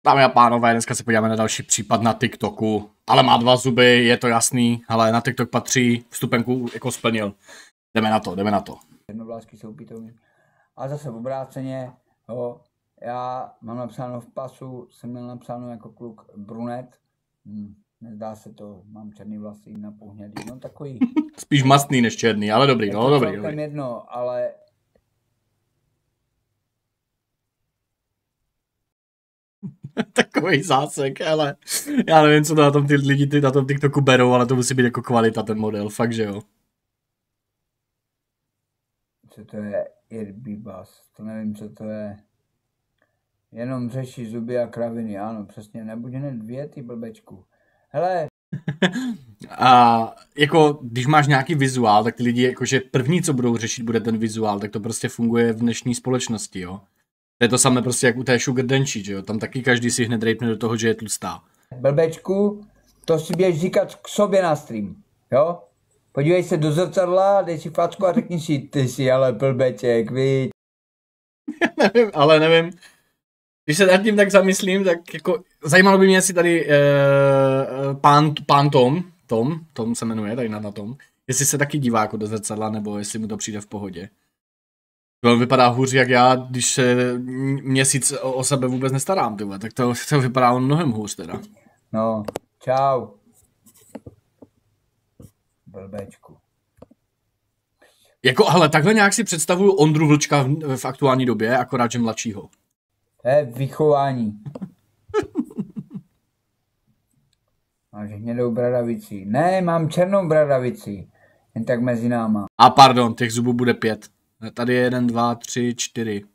Dámy a pánové, dneska se podíváme na další případ na TikToku, ale má 2 zuby, je to jasný, ale na TikTok patří, vstupenku jako splnil. Jdeme na to. Jednovlásky jsou pitomí. A zase v obráceně, jo, já mám napsáno v pasu, jsem měl napsáno jako kluk brunet. Nezdá se to, mám černý vlasy na pohnědý, no takový. Spíš mastný než černý, ale dobrý, no dobrý. Je jedno, ale... Takový zásek, ale já nevím, co to na tom ty lidi na tom TikToku berou, ale to musí být jako kvalita ten model, fakt že jo. Co to je? Irbibas, to nevím, co to je. Jenom řeší zuby a kraviny, ano, přesně, nebuď hned 2, ty blbečku. Hele. A jako, když máš nějaký vizuál, tak ty lidi jakože první, co budou řešit, bude ten vizuál, tak to prostě funguje v dnešní společnosti, jo. To je to samé prostě jak u té Sugar Denči, že jo, tam taky každý si hned rejpne do toho, že je tlustá. Blbečku, to si běž říkat k sobě na stream, jo? Podívej se do zrcadla, dej si facku a řekni si, ty jsi ale blbeček, viď? nevím. Když se nad tím tak zamyslím, tak jako zajímalo by mě, jestli tady pán Tom se jmenuje, tady na tom, jestli se taky dívá jako do zrcadla, nebo jestli mu to přijde v pohodě. On vypadá hůř jak já, když se měsíc o sebe vůbec nestarám, tyhle, tak to vypadá on mnohem hůř teda. No, čau. Blbečku. Jako, ale takhle nějak si představuju Ondru Vlčka v aktuální době, akorát že mladšího. To je vychování. Máš hnědou bradavici. Ne, mám černou bradavici. Jen tak mezi náma. A pardon, těch zubů bude 5. Tady je 1, 2, 3, 4.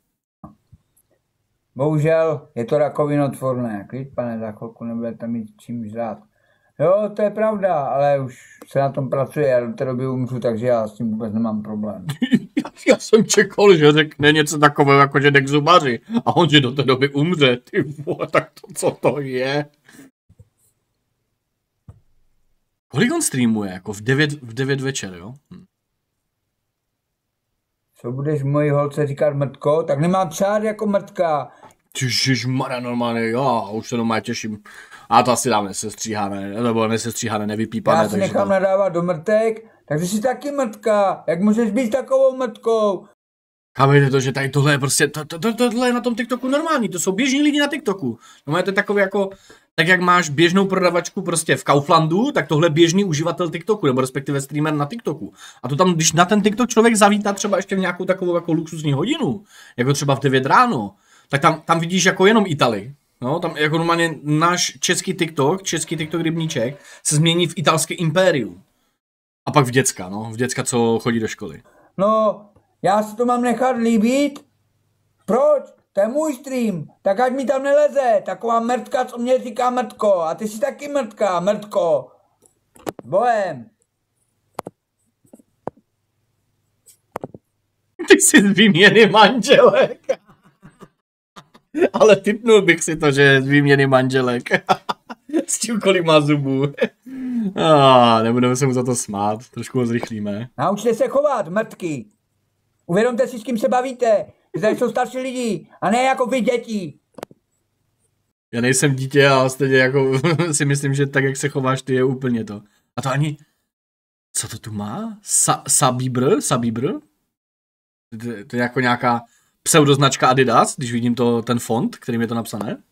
Bohužel je to rakovinotvorné. Klid, pane, za chvilku nebudete mít čím žrát. Jo, to je pravda, ale už se na tom pracuje, já do té doby umřu, takže já s tím vůbec nemám problém. Já jsem čekal, že řekne něco takového, jako že jde k zubaři. A on, že do té doby umře. Ty vole, tak to co to je? Kolik on streamuje? Jako v 9 večer, jo? Co budeš mojí holce říkat mrtko? Tak nemám přát jako mrtka. Ježišmarja, normálně, já už se normálně těším. A to asi dám nesestříhané, nebo nesestříhané, nevypípané. Já si nechám nadávat do mrtek, takže jsi taky mrtka. Jak můžeš být takovou mrtkou? Chápejte to, že tady tohle je prostě, tohle je na tom TikToku normální, to jsou běžní lidi na TikToku. No máte takový jako, tak jak máš běžnou prodavačku prostě v Kauflandu, tak tohle je běžný uživatel TikToku, nebo respektive streamer na TikToku. A to tam, když na ten TikTok člověk zavítá třeba ještě v nějakou takovou jako luxusní hodinu, jako třeba v 9 ráno, tak tam vidíš jako jenom Italy. No, tam jako normálně náš český TikTok rybníček se změní v italské impérium. A pak v děcka, co chodí do školy. No, já si to mám nechat líbit? Proč? To je můj stream, tak ať mi tam neleze, taková mrtka, co mě říká mrtko, a ty jsi taky mrtka, mrtko. Bohem. Ty jsi z výměny manželek. Ale tipnul bych si to, že je z výměny manželek. S tím, kolik má zubů. Nebudeme se mu za to smát, trošku ho zrychlíme. Naučte se chovat, mrtky. Uvědomte si, s kým se bavíte. Zde jsou starší lidi, a ne jako vy děti. Já nejsem dítě, ale stejně jako si myslím, že tak, jak se chováš, ty je úplně to. A to ani... Co to tu má? Sabibr? To je jako nějaká pseudoznačka Adidas, když vidím ten font, kterým je to napsané.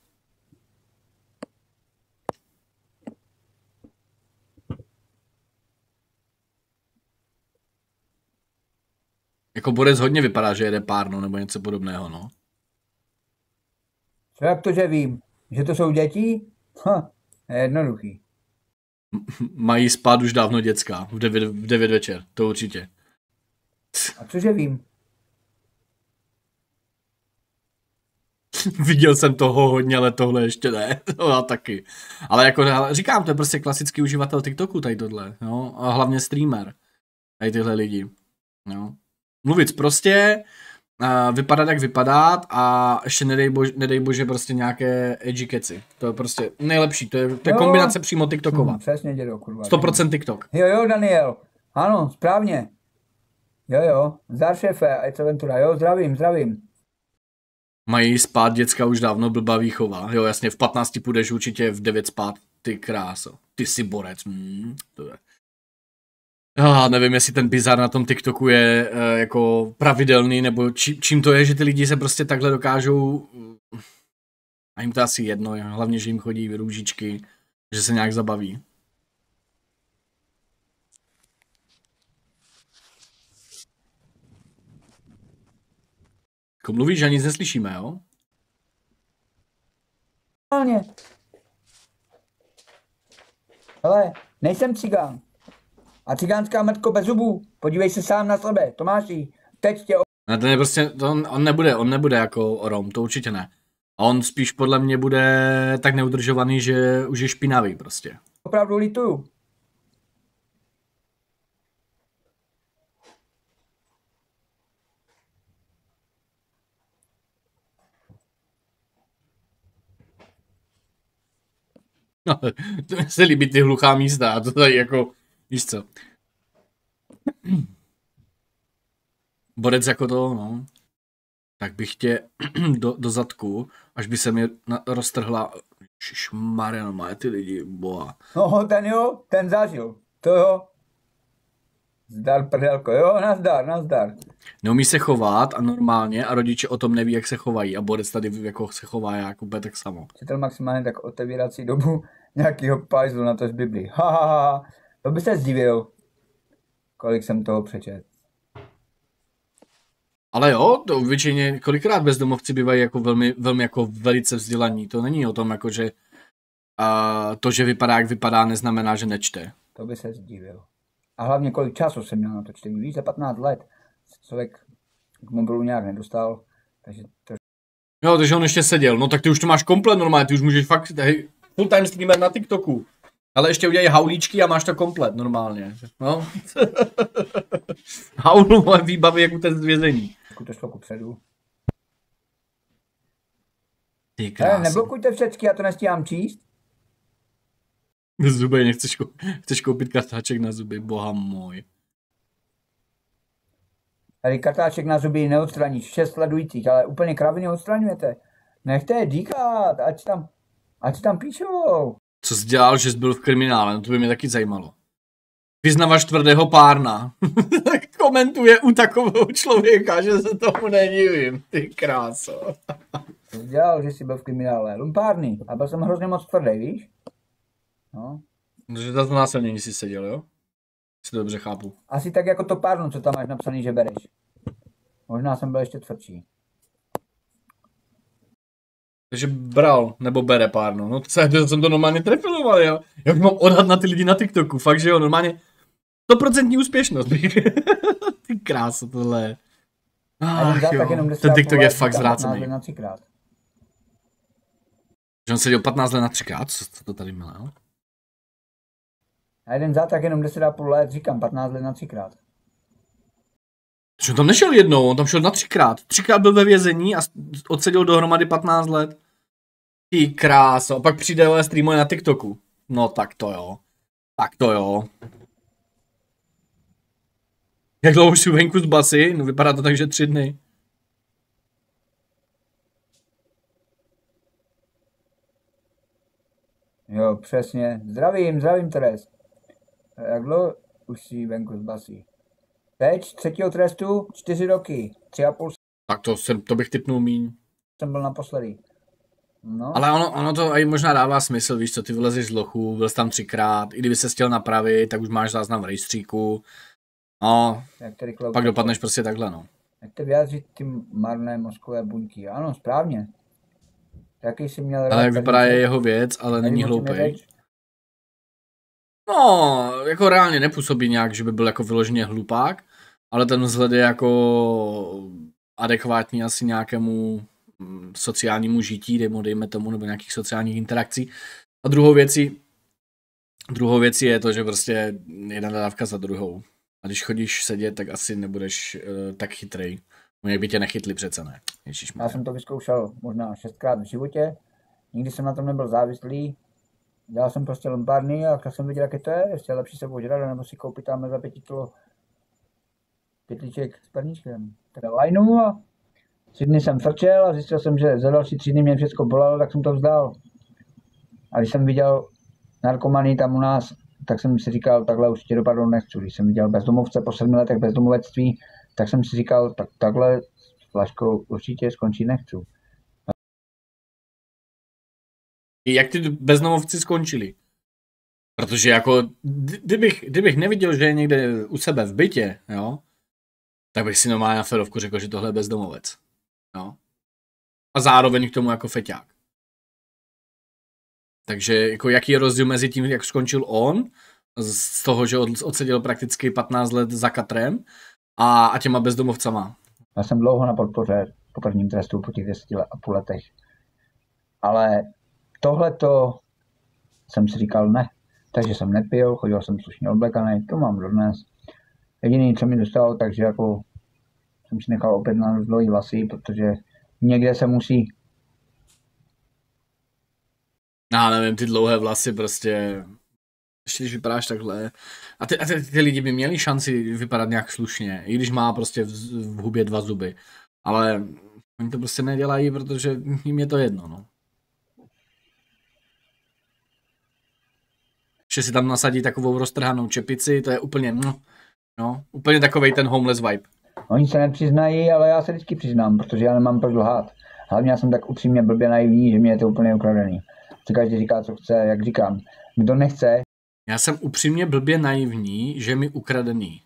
Jako Borec hodně vypadá, že jede párno nebo něco podobného, no. Co jak to, že vím? Že to jsou děti? Je jednoduchý. Mají spát už dávno děcka, v 9 večer, to určitě. A cože vím? Viděl jsem toho hodně, ale tohle ještě ne. Já taky. Ale jako říkám, to je prostě klasický uživatel TikToku tady tohle, no. A hlavně streamer. Tady tyhle lidi, no. Mluvit prostě, vypadat jak vypadat a ještě nedej bože prostě nějaké edgy keci. To je prostě nejlepší, to je kombinace přímo TikTokova. Přesně, dědo, kurva. 100% TikTok. Jo, Daniel. Ano, správně. Jo, zdar šéfe, ať se ventura. Jo, zdravím. Mají spát děcka už dávno, blbá výchova. Jo, jasně, v 15 půjdeš určitě v 9 spát. Ty kráso. Ty jsi borec. To je. Nevím, jestli ten bizar na tom TikToku je jako pravidelný, nebo čím to je, že ty lidi se prostě takhle dokážou... A jim to asi jedno, hlavně, že jim chodí růžičky, že se nějak zabaví. Jako mluvíš, že nic neslyšíme, jo? Hele, nejsem cigán. A cigánská mrtko bez zubů. Podívej se sám na sebe, Tomáši. Teď tě... Ne, ten je prostě, on nebude jako Rom, to určitě ne. A on spíš podle mě bude tak neudržovaný, že už je špinavý prostě. Opravdu lituju. No, to mi se líbí ty hluchá místa a to tady jako, víš co. Borec jako to, no. Tak bych tě do zadku, až by se mi roztrhla. Ježišmarja, no má ty lidi, boha. No, ten jo, ten zažil. To jo. Zdar prdelko, jo, nazdar. Neumí se chovat a normálně a rodiče o tom neví, jak se chovají a Borec tady jako se chová jak úplně tak samo. Četl maximálně tak otevírací dobu nějakýho pajzlu na to z Biblii. Ha. To by se zdivil, kolik jsem toho přečet. Ale jo, to většině kolikrát bezdomovci bývají jako velmi jako velice vzdělaní. To není o tom, jako že to, že vypadá, jak vypadá, neznamená, že nečte. To by se zdivil. A hlavně kolik času jsem měl na to čtení. Víc za 15 let člověk k mobilu nějak nedostal. Takže to... Jo, takže on ještě seděl. No tak ty už to máš komplet normálně, ty už můžeš fakt full time streamer na TikToku. Ale ještě udělají haulíčky a máš to komplet normálně. No. Haulu moje výbavy jak u té zvězení. To šlo kupředu. Ty krásy. Neblokujte všechny, já to nestíhám číst. Zuby, chceš koupit kartáček na zuby, boha můj. Tady kartáček na zuby neodstraníš, 6 sledujících, ale úplně kraviny odstraňujete. Nechte je díkat, ať tam píšou. Co jsi dělal, že jsi byl v kriminále, no to by mě taky zajímalo. Vyznavač tvrdého párna. Komentuje u takového člověka, že se tomu nedivím. Ty kráso. Co jsi dělal, že jsi byl v kriminále? Lumpárny. A byl jsem hrozně moc tvrdý, víš? No. Takže za to násilnění si seděl, jo? Si to dobře chápu. Asi tak jako to párno, co tam máš napsaný, že bereš. Možná jsem byl ještě tvrdší. Takže bral, nebo bere párno. No to jsem to normálně trefiloval, jo. Jak mám odhad na ty lidi na TikToku, fakt, že jo, normálně 100% úspěšnost. Ty kráso, tohle. Ach jo, ten TikTok je fakt zrácený. Že on seděl 15 let na 3krát, co to tady mělo? A jeden zátak jenom 10,5 let, říkám 15 let na 3krát. Že on tam nešel jednou, on tam šel na 3krát. 3krát byl ve vězení a odseděl dohromady 15 let. Ty kráso, a pak přijde a streamuje na TikToku. No tak to jo. Tak to jo. Jak dlouho už jsi venku z basy? No vypadá to tak, že 3 dny. Jo, přesně. Zdravím, Teres. Jak dlouho už jsi venku z basy? Teď, 3. trestu, 4 roky, 3,5. Tak to bych tipnul míň. Jsem byl naposledy. No. Ale ono to i možná dává smysl, víš co, ty vylezeš z lochu, byl jsi tam 3krát, i kdyby se chtěl napravit, tak už máš záznam v rejstříku. No, pak dopadneš prostě takhle, no. Jak to vyjádřit ty marné mozkové buňky? Ano, správně. Jaký jsi měl... Ale jak vypadá je jeho věc, ale není hloupej. No, jako reálně nepůsobí nějak, že by byl jako vyloženě hlupák, ale ten vzhled je jako adekvátní asi nějakému sociálnímu žití, dejme tomu, nebo nějakých sociálních interakcí. A druhou věcí je to, že prostě jedna dávka za druhou. A když chodíš sedět, tak asi nebudeš tak chytrej. No jak by tě nechytli přece, ne? Ježišmarja. Já jsem to vyzkoušel možná 6krát v životě. Nikdy jsem na tom nebyl závislý. Dělal jsem prostě lumpárny a když jsem viděl, jaké to je, ještě lepší se požrat, nebo si koupit tam za 5 kilo pytlíček s perníčkem. Teda lajnu a 3 dny jsem frčel a zjistil jsem, že za další 3 dny mě všechno bolelo, tak jsem to vzdal. A když jsem viděl narkomany tam u nás, tak jsem si říkal, takhle určitě dopadnout nechci. Když jsem viděl bezdomovce po 7 letech bezdomovectví, tak jsem si říkal, tak takhle s flaškou určitě skončit nechci. Jak ty bezdomovci skončili? Protože jako, kdybych neviděl, že je někde u sebe v bytě, jo, tak bych si normálně na ferovku řekl, že tohle je bezdomovec. Jo. A zároveň k tomu jako feťák. Takže jako jaký je rozdíl mezi tím, jak skončil on, z toho, že odseděl prakticky 15 let za katrem a těma bezdomovcama? Já jsem dlouho na podpoře po prvním trestu po těch 10,5 letech. Ale tohleto jsem si říkal ne. Takže jsem nepil, chodil jsem slušně oblekaný, to mám dodnes. Jediný, co mi dostalo, takže jako jsem si nechal opět na dlouhý vlasy, protože někde se musí. Já nevím, ty dlouhé vlasy prostě, ještě když vypadáš takhle. A ty lidi by měli šanci vypadat nějak slušně, i když má prostě v hubě 2 zuby. Ale oni to prostě nedělají, protože jim je to jedno, no. Že si tam nasadí takovou roztrhanou čepici, to je úplně, no, úplně takovej ten homeless vibe. Oni se nepřiznají, ale já se vždycky přiznám, protože já nemám proč lhát. Hlavně já jsem tak upřímně blbě naivní, že mě je to úplně ukradený. Co každý říká, co chce, jak říkám. Kdo nechce. Já jsem upřímně blbě naivní, že mi ukradený.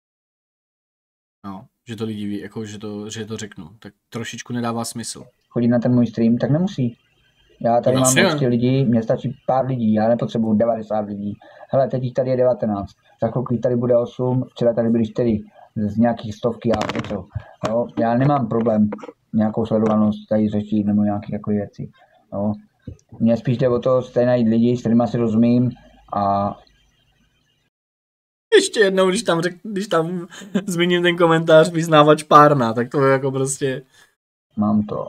No, že to lidi ví, jako, že to řeknu. Tak trošičku nedává smysl. Chodit na ten můj stream, tak nemusí. Já tady mám prostě lidí, mně stačí pár lidí, já nepotřebuju 90 lidí. Hele, teď jich tady je 19, za chvilku tady bude 8, včera tady byly 4, z nějakých stovky a něco. Jo, já nemám problém nějakou sledovanost tady řešit nebo nějaké takové věci. Jo. Mně spíš jde o to, tady najít lidi, s kterými si rozumím a... Ještě jednou, když tam zmíním ten komentář vyznávač párna, tak to je jako prostě... Mám to.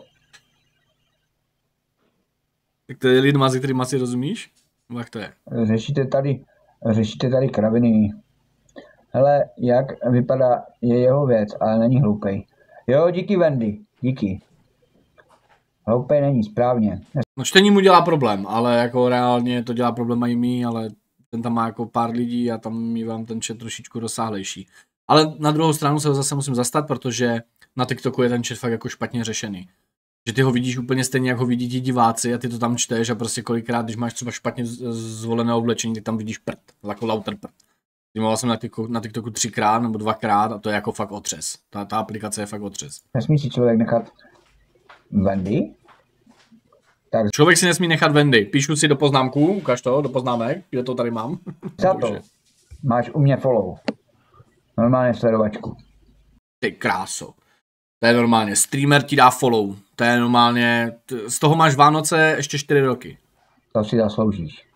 Tak to je lidma, se kterýma si rozumíš? Jak to je? Řešíte tady kraviny. Hele, jak vypadá, je jeho věc, ale není hloupej. Jo, díky Wendy, díky. Hloupej není, správně. No čtení mu dělá problém, ale jako reálně to dělá problém i mý, ale ten tam má jako pár lidí a tam mívám ten chat trošičku rozsáhlejší. Ale na druhou stranu se ho zase musím zastat, protože na TikToku je ten chat fakt jako špatně řešený. Že ty ho vidíš úplně stejně, jak ho vidí ti diváci a ty to tam čteš a prostě kolikrát, když máš třeba špatně zvolené oblečení, tak tam vidíš prd, jako lauter prd. Mluvil jsem na TikToku 3krát nebo 2krát a to je jako fakt otřes. Ta aplikace je fakt otřes. Nesmí si člověk nechat Wendy? Tak... Člověk si nesmí nechat Wendy. Píšu si do poznámků, ukaž to, do poznámek, kde to tady mám. Za to máš u mě follow. Normálně sledovačku. Ty kráso. To je normálně, streamer ti dá follow. To je normálně, z toho máš Vánoce ještě 4 roky. To si zasloužíš.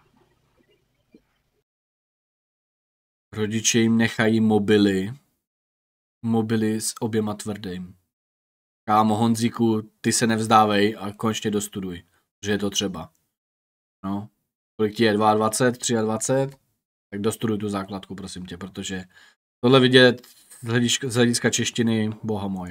Rodiče jim nechají mobily s oběma tvrdým. Kámo Honzíku, ty se nevzdávej a konečně dostuduj, že je to třeba. No, kolik ti je, 22, 23, tak dostuduj tu základku, prosím tě, protože tohle vidět z hlediska češtiny, boha můj.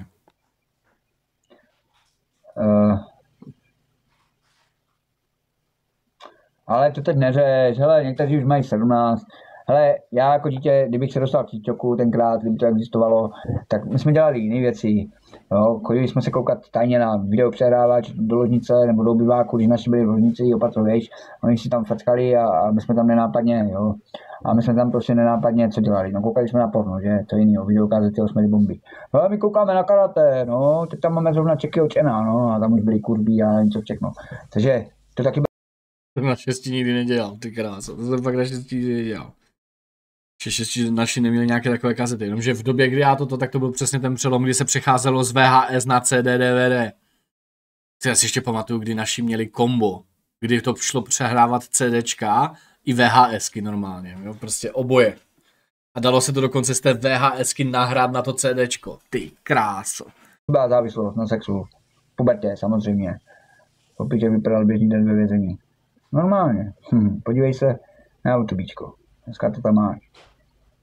Ale to teď neřeš, hele, někteří už mají 17. Hele, já jako dítě, kdybych se dostal k TikToku tenkrát, kdyby to existovalo, tak my jsme dělali jiné věci. Jo, chodili jsme se koukat tajně na videopřehrávač do ložnice nebo do obyváku, když naši byli v ložnici, opatřovějš, oni si tam fackali a my jsme tam nenápadně, jo. A my jsme tam prostě nenápadně co dělali, no koukali jsme na porno, že, to je jiný, videokázety 8 bomby. No my koukáme na karate, no, teď tam máme zrovna Čeky od Čena, no, a tam už byly kurby a něco všechno. Takže to taky To naštěstí nikdy nedělal, ty kráso, to jsem fakt naštěstí nikdy nedělal. Ještě naši neměli nějaké takové kazety, jenomže v době, kdy já tak to byl přesně ten přelom, kdy se přecházelo z VHS na CD, DVD. Já si ještě pamatuju, kdy naši měli kombo, kdy to šlo přehrávat CDčka i VHSky normálně, jo? Prostě oboje. A dalo se to dokonce z té VHSky nahrát na to CDčko, ty kráso. Byla závislost na sexu, pubertě samozřejmě. Opět vypadal běžný den ve vězení. Normálně, podívej se na YouTubíčko. Dneska to tam máš.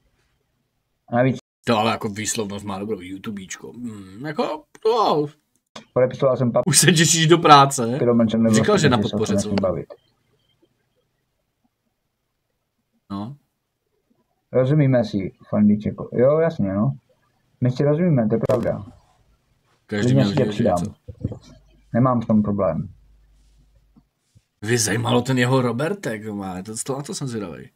A navíc... To ale jako výslovnost má dobrou YouTubíčko. Jako, to Podepisoval jsem Už se těšíš do práce? papír, Říkal, že na vlastně podpoře, co? bavit. No. Rozumíme si, Fandíček. Jo, jasně, no. My si rozumíme, to je pravda. Každý měl život něco. Nemám v tom problém. Vy zajímalo ten jeho Robertek, má. To jsem zvědavý.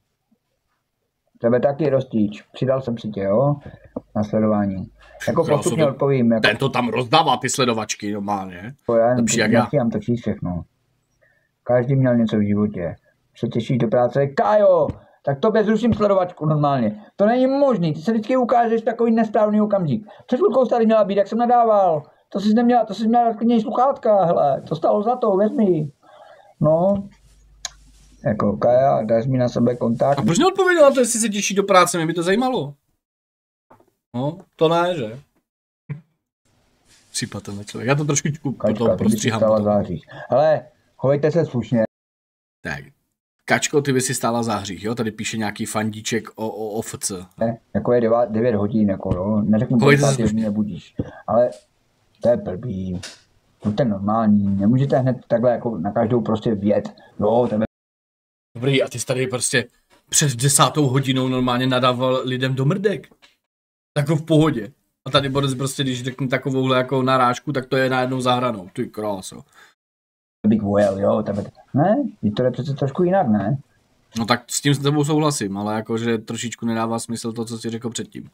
Tebe taky Rostíč. Přidal jsem si tě, jo? Na sledování. Jako postupně odpovím. Jako... Ten to tam rozdává ty sledovačky normálně. Já nechtěl to číst všechno. Každý měl něco v životě. Se těšíš do práce? Kájo! Tak tobě zruším sledovačku normálně. To není možný. Ty se vždycky ukážeš takový nesprávný okamžik. Před chvilkou tady měla být, jak jsem nadával. To jsi neměla klidněji sluchátka, hele. To stálo za to, vezmi. No. Jako Kaja, dáš mi na sebe kontakt. A proč neodpověděla na to, jestli se těší do práce? Mě by to zajímalo. No, to ne, že? Případ tenhle člověk. Já to trošičku potom prostříhám. Hele, chovejte se slušně. Tak. Kačko, ty by si stála záhřích, jo? Tady píše nějaký fandíček o OFC. Jako je 9 hodin, jako jo. Neřeknu, že mě nebudíš. Ale to je blbý. To je normální. Nemůžete hned takhle jako na každou prostě vjet. Jo, tebe. Dobrý, a ty jsi tady prostě před 10. hodinou normálně nadával lidem do mrdek. Jako v pohodě. A tady Boris prostě, když řekne takovouhle jako narážku, tak to je najednou za hranou. Ty kráso. Big Well, jo, tebe. Ne, to je přece trošku jinak, ne? No tak s tím s tebou souhlasím, ale jakože trošičku nedává smysl to, co jsi řekl předtím.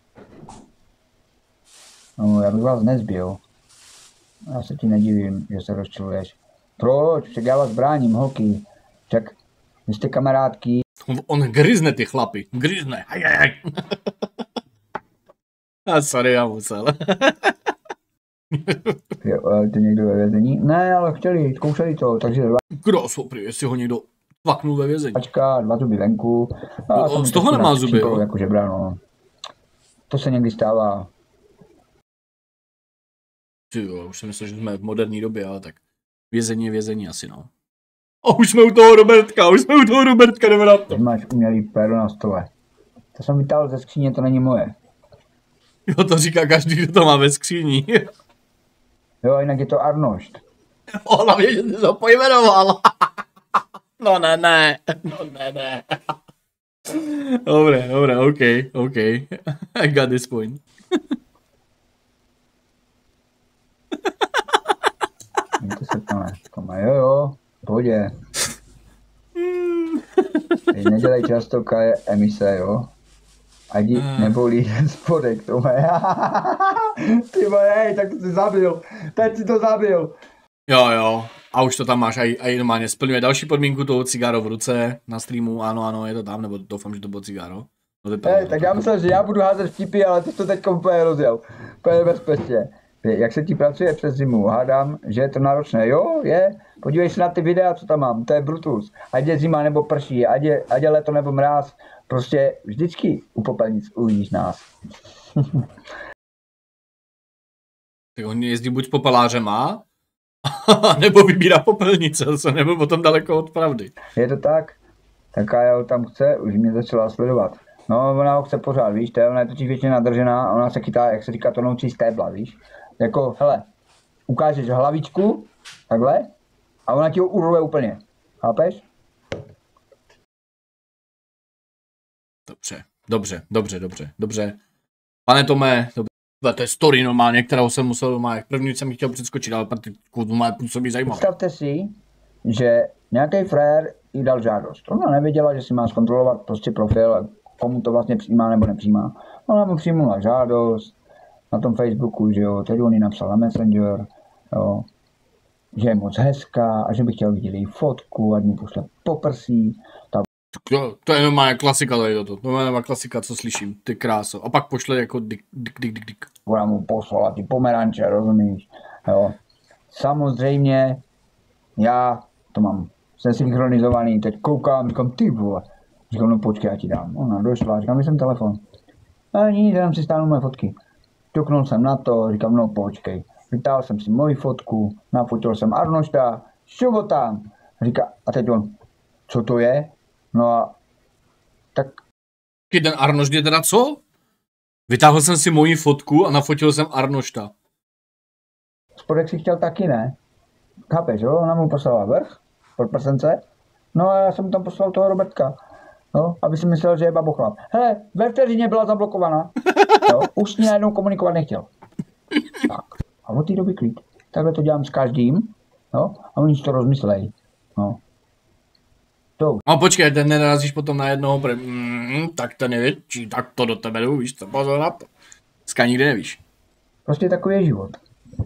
No, já bych vás nezbil. Já se ti nedivím, že se rozčiluješ. Proč? Však já vás bráním, holky. Však vy jste kamarádky. On gryzne ty chlapy. Gryzne. A sorry, já musel. Jo, ty někdo ve vězení? Ne, ale zkoušeli to, takže Kdo sopry, jestli ho někdo tvaknul ve vězení. Pačka, 2 zuby venku. Z toho nemá zuby, jo? Jako žebra, no. To se někdy stává. Ty jo, už jsem myslel, že jsme v moderní době, ale tak vězení je vězení asi, no. A už jsme u toho Robertka, jdeme na to. Máš umělý péro na stole. To jsem vytáhl ze skříně, to není moje. Jo, to říká každý, kdo to má ve skříni. Jo, jinak je to Arnošt. Hlavně, že jsi to pojmenoval. No ne. Dobré, OK. I got this point. Mějte se tam, jo, pohodě. Nedělej často emise, jo. Ať nebolí spodek, Tome. Ty vole, hej, tak to jsi zabil. Teď si to zabil. Jo. A už to tam máš, a normálně splňuje další podmínku toho cigáro v ruce na streamu. Ano, je to tam, nebo doufám, že to bylo cigáro. No, tak já myslel, že já budu házet vtipy, ale ty to teď úplně rozjel. Úplně bezpečně. Jak se ti pracuje přes zimu? Hádám, že je to náročné. Jo, je. Podívej se na ty videa, co tam mám. To je Brutus. Ať je zima nebo prší, ať je leto nebo mráz. Prostě vždycky u popelnic uvidíš nás. Tak on jezdí buď s popelářema, nebo vybírá popelnice, nebo potom daleko od pravdy. Je to tak? Tak já ho tam chce, už mě začala sledovat. No, ona ho chce pořád, víš, ona je totiž většině nadržená a ona se chytá, jak se říká, tonoucí stébla, víš. Jako, hele, ukážeš hlavičku, takhle, a ona ti ho urve úplně. Chápeš? Dobře. Pane Tome, to je story normálně, kterou jsem musel, první jsem chtěl předskočit, ale pak působí zajímavé. Představte si, že nějaký frér jí dal žádost. Ona nevěděla, že si má zkontrolovat prostě profil, komu to vlastně přijímá nebo nepřijímá. Ona mu přijmula žádost na tom Facebooku, že jo, tedy on jí napsal na Messenger, jo, že je moc hezká a že by chtěl vidět její fotku, ať mu pošle poprsí. To je normálně klasika tady toto. To je normálně klasika, co slyším. Ty kráso. A pak pošle jako dik. Ona mu poslala ty pomeranče, rozumíš? Jo. Samozřejmě, já to mám synchronizovaný, teď koukám, říkám, ty vole. Říkám, no počkej, já ti dám. Ona došla, říkám, jsem telefon. A nic, tam si stáhnu moje fotky. Ťuknul jsem na to, říkám, no počkej. Vytáhl jsem si moji fotku, nafotil jsem Arnošta, šubotám. Říká, a teď on, co to je? No a tak... Ten Arnošt je teda co? Vytáhl jsem si moji fotku a nafotil jsem Arnošta. spodek si chtěl taky, ne? Chápeš, jo? Ona mu poslala vrch, pod prsence, no a já jsem tam poslal toho Robertka, no, aby si myslel, že je babochlap. Hele, ve vteřině byla zablokovaná, jo? Už s ní najednou komunikovat nechtěl. Tak, a od té doby klid. Takhle to dělám s každým, jo? A oni si to rozmyslejí, no. To. No počkej, ten nenarazíš potom na jednoho, tak ten je větší, tak to do tebe jdu, víš co, pozor na to. Dneska nikdy nevíš. Prostě takový je život.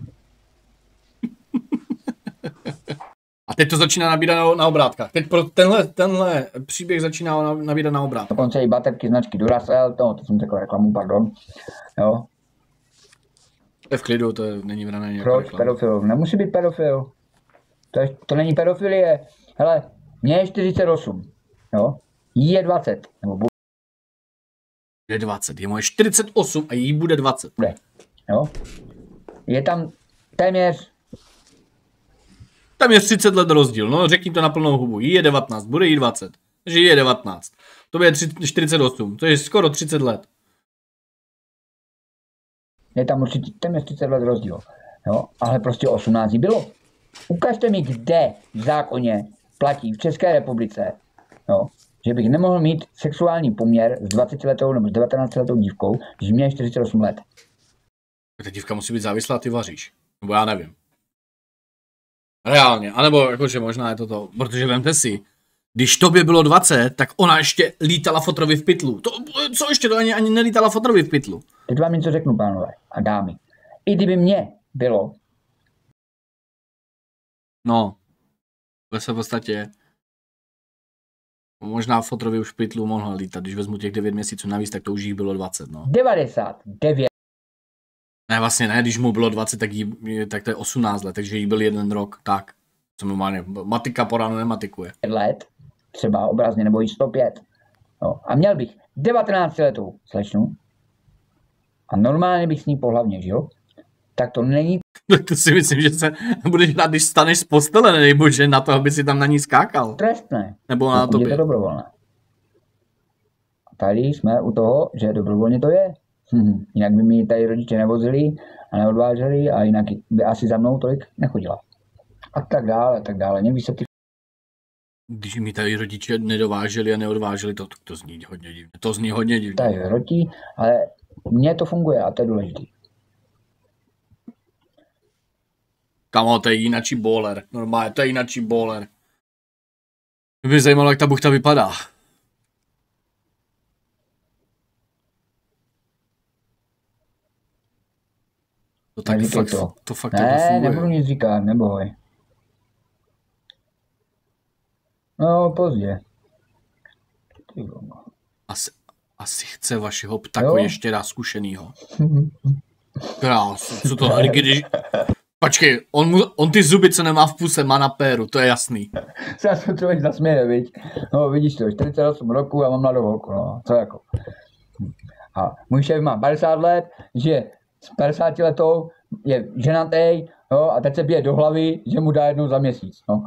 A teď to začíná nabírat na obrátkách. Teď pro tenhle příběh začíná nabírat na obrátkách. Dokonce i baterky značky Duracell, to jsem řekl reklamu, pardon. Jo. To je v klidu, to není vrané nějaká Proč reklama. pedofil? Nemusí být pedofil. To není pedofilie. Hele, mně je 48, jo. Jí je 20, nebo Je 20, je moje 48 a jí bude 20. bude, jo. Je tam téměř Tam je 30 let rozdíl, no řekni to na plnou hubu. Jí je 19, bude jí 20. Takže jí je 19. To je 48, to je skoro 30 let. je tam určitě téměř 30 let rozdíl, jo. Ale prostě 18 jí bylo. Ukažte mi, kde v zákoně platí v České republice, jo, že bych nemohl mít sexuální poměr s 20letou nebo s 19letou dívkou, když mě je 48 let. Ta dívka musí být závislá, ty vaříš. Nebo já nevím. Reálně, anebo jakože možná je to to, protože vemte si, když tobě bylo 20, tak ona ještě lítala fotrovi v pytlu. To, co ještě, to ani nelítala fotrovi v pytlu. Teď vám něco řeknu, pánové a dámy. I kdyby mě bylo, No, v podstatě možná fotrovi už v pytlu mohla lítat, když vezmu těch 9 měsíců navíc, tak to už jich bylo 20, no. 99. Ne, vlastně ne, když mu bylo 20, tak to je 18 let, takže jí byl 1 rok, tak. Co normálně, matika po ránu nematikuje. Let, třeba obrazně, nebo i 105. No, a měl bych 19letou slečnu a normálně bych s ní pohlavně žil, tak to není To si myslím, že se budeš rád, když staneš z postele, nedej bože, na to, aby si tam na ní skákal. trestné. Nebo na Je to tobě. dobrovolné. A tady jsme u toho, že dobrovolně to je. Jinak by mi tady rodiče nevozili a neodváželi a jinak by asi za mnou tolik nechodila. A tak dále, a tak dále. Někdy se ty Když mi tady rodiče nedováželi a neodváželi, to zní hodně divně. To zní hodně divně. tady hrotí, ale mně to funguje a to je důležité. Kamo, to je jinačí bowler. Normálně, to je jinačí bowler. Mě by zajímalo, jak ta buchta vypadá. To tak Neříkej fakt, to fakt Ne, takhle funguje. nebudu nic říkat, neboj. No, pozdě. Ty vole. Asi chce vašeho ptako Jo. ještě raz zkušenýho. Krásu, co to když... Počkej, on ty zuby, co nemá v puse, má na péru, to je jasný. Se to člověk zasměje, viď? No, vidíš to, 48 roku a mám mladou holku, no, co jako. A můj šéf má 50 let, že s 50 letou je ženatý, jo, a teď se bije do hlavy, že mu dá jednou za měsíc, no.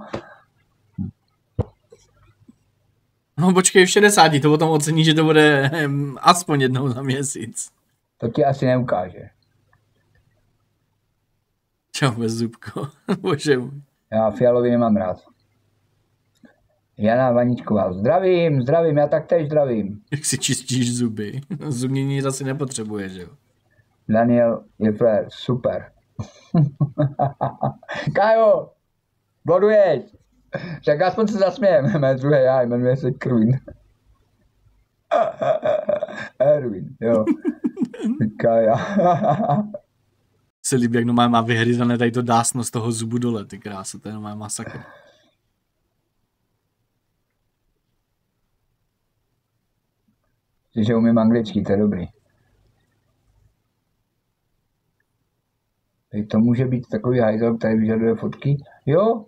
No počkej, v 60, to potom ocení, že to bude aspoň jednou za měsíc. To ti asi neukáže. Čau, bez zubko. Bože můj. Já Fialovi nemám rád. Jana Vaničková, zdravím, já taktéž zdravím. Jak si čistíš zuby. Zubní nic asi nepotřebuje, že jo? Daniel je frér, super. Kajo, boduješ. Však aspoň se zasmějeme, mé druhé já, jmenuje se Krvin. Erwin, jo. Kaja. Se líbí, jak normálně má vyhryzané tady to dásno z toho zubu dole, ty krása, to je normálně masakr. Že umím anglicky, to je dobrý. Teď to může být takový hajzel, který vyžaduje fotky. Jo.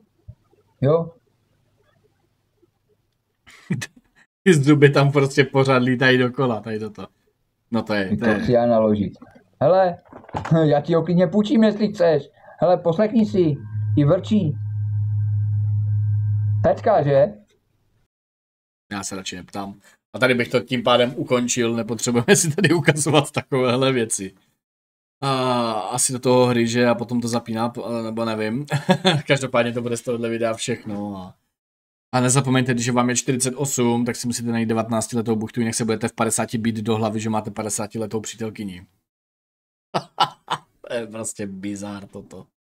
Ty zuby tam prostě pořád lítají dokola, tady toto. No to je. To chci já naložit. Hele, já ti ho klidně půjčím, jestli chceš. Hele, poslechni si, i vrčí. Pecka, že? Já se radši neptám. A tady bych to tím pádem ukončil, nepotřebujeme si tady ukazovat takovéhle věci. asi do toho hryže a potom to zapíná, nebo nevím. Každopádně to bude z tohohle videa všechno. A nezapomeňte, když vám je 48, tak si musíte najít 19letou buchtu, jinak se budete v 50 být do hlavy, že máte 50letou přítelkyni. To je prostě bizár toto.